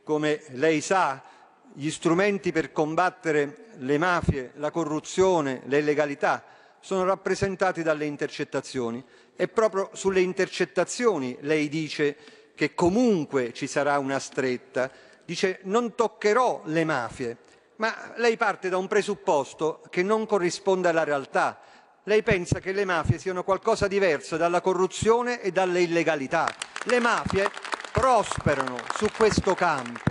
come lei sa, gli strumenti per combattere le mafie, la corruzione, le illegalità sono rappresentati dalle intercettazioni e proprio sulle intercettazioni lei dice che comunque ci sarà una stretta, dice non toccherò le mafie, ma lei parte da un presupposto che non corrisponde alla realtà. Lei pensa che le mafie siano qualcosa di diverso dalla corruzione e dalle illegalità. Le mafie prosperano su questo campo.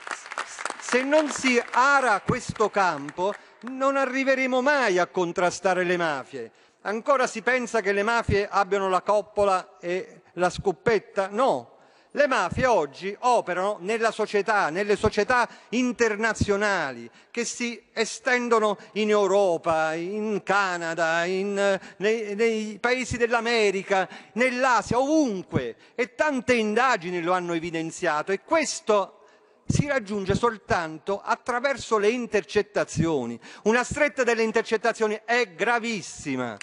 Se non si ara questo campo, non arriveremo mai a contrastare le mafie. Ancora si pensa che le mafie abbiano la coppola e la scoppetta? No. Le mafie oggi operano nella società, nelle società internazionali che si estendono in Europa, in Canada, nei paesi dell'America, nell'Asia, ovunque. E tante indagini lo hanno evidenziato e questo si raggiunge soltanto attraverso le intercettazioni. Una stretta delle intercettazioni è gravissima,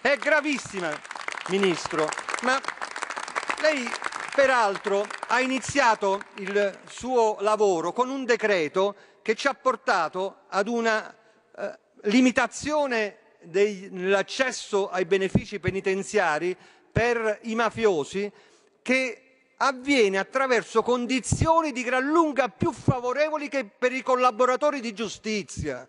Ministro, ma lei peraltro ha iniziato il suo lavoro con un decreto che ci ha portato ad una limitazione dell'accesso ai benefici penitenziari per i mafiosi che avviene attraverso condizioni di gran lunga più favorevoli che per i collaboratori di giustizia.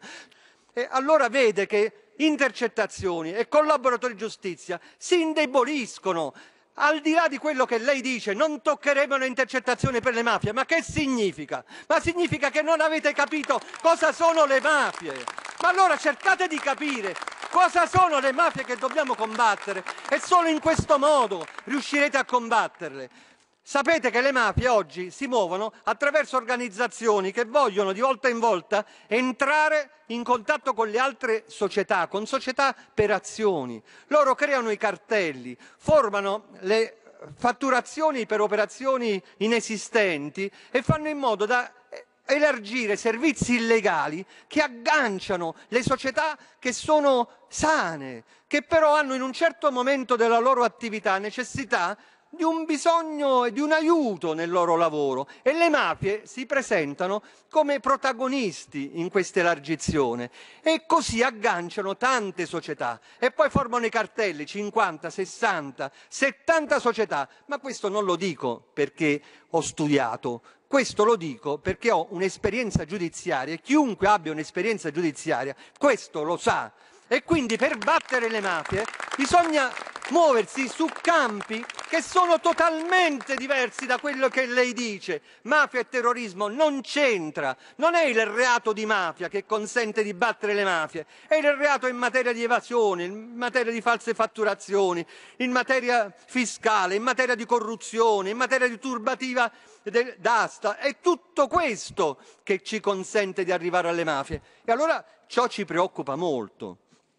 E allora vede che intercettazioni e collaboratori di giustizia si indeboliscono. Al di là di quello che lei dice, non toccheremo le intercettazioni per le mafie, ma che significa? Ma significa che non avete capito cosa sono le mafie. Ma allora cercate di capire cosa sono le mafie che dobbiamo combattere e solo in questo modo riuscirete a combatterle. Sapete che le mafie oggi si muovono attraverso organizzazioni che vogliono di volta in volta entrare in contatto con le altre società, con società per azioni. Loro creano i cartelli, formano le fatturazioni per operazioni inesistenti e fanno in modo da elargire servizi illegali che agganciano le società che sono sane, che però hanno in un certo momento della loro attività necessità di un bisogno e di un aiuto nel loro lavoro e le mafie si presentano come protagonisti in questa elargizione e così agganciano tante società e poi formano i cartelli 50, 60, 70 società, ma questo non lo dico perché ho studiato, questo lo dico perché ho un'esperienza giudiziaria e chiunque abbia un'esperienza giudiziaria questo lo sa. E quindi per battere le mafie bisogna muoversi su campi che sono totalmente diversi da quello che lei dice. Mafia e terrorismo non c'entra, non è il reato di mafia che consente di battere le mafie, è il reato in materia di evasione, in materia di false fatturazioni, in materia fiscale, in materia di corruzione, in materia di turbativa d'asta. È tutto questo che ci consente di arrivare alle mafie. E allora ciò ci preoccupa molto.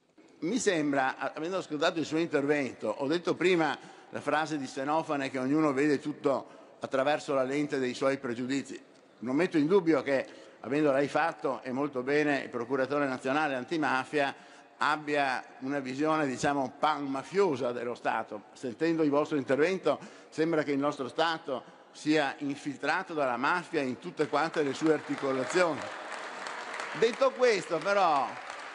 Mi sembra, avendo ascoltato il suo intervento, ho detto prima la frase di Stenofane che ognuno vede tutto attraverso la lente dei suoi pregiudizi. Non metto in dubbio che, avendo lei fatto, e molto bene, il procuratore nazionale antimafia, abbia una visione, diciamo, pan-mafiosa dello Stato. Sentendo il vostro intervento sembra che il nostro Stato sia infiltrato dalla mafia in tutte quante le sue articolazioni. Detto questo, però,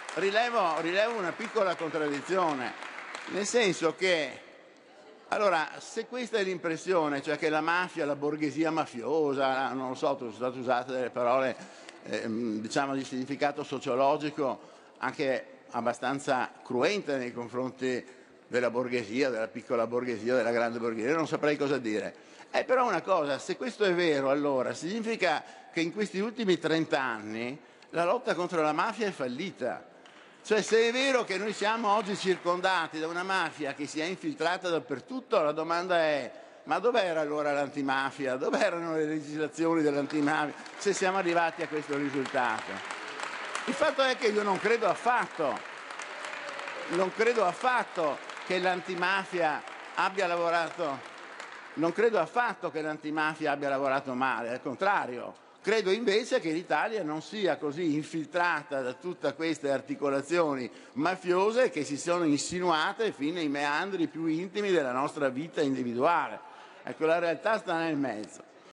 rilevo una piccola contraddizione, nel senso che, allora, se questa è l'impressione, cioè che la mafia, la borghesia mafiosa, non lo so, sono state usate delle parole, diciamo, di significato sociologico anche abbastanza cruente nei confronti della borghesia, della piccola borghesia, della grande borghesia, non saprei cosa dire. Però una cosa, se questo è vero, allora significa che in questi ultimi 30 anni la lotta contro la mafia è fallita. Cioè, se è vero che noi siamo oggi circondati da una mafia che si è infiltrata dappertutto, la domanda è: ma dov'era allora l'antimafia? Dov'erano le legislazioni dell'antimafia se siamo arrivati a questo risultato? Il fatto è che io non credo affatto che l'antimafia abbia lavorato male, al contrario. Credo invece che l'Italia non sia così infiltrata da tutte queste articolazioni mafiose che si sono insinuate fino ai meandri più intimi della nostra vita individuale. Ecco, la realtà sta nel mezzo.